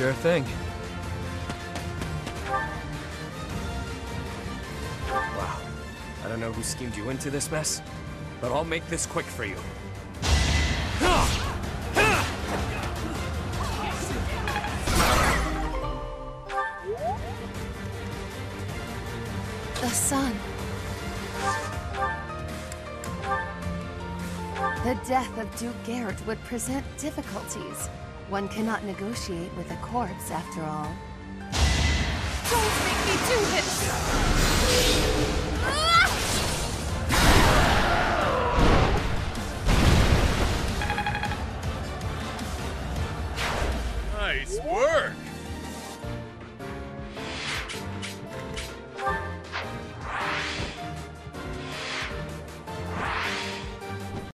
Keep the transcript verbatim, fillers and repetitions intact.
Sure thing. Wow. I don't know who schemed you into this mess, but I'll make this quick for you. The sun. The death of Duke Garrett would present difficulties. One cannot negotiate with a corpse, after all. Don't make me do this!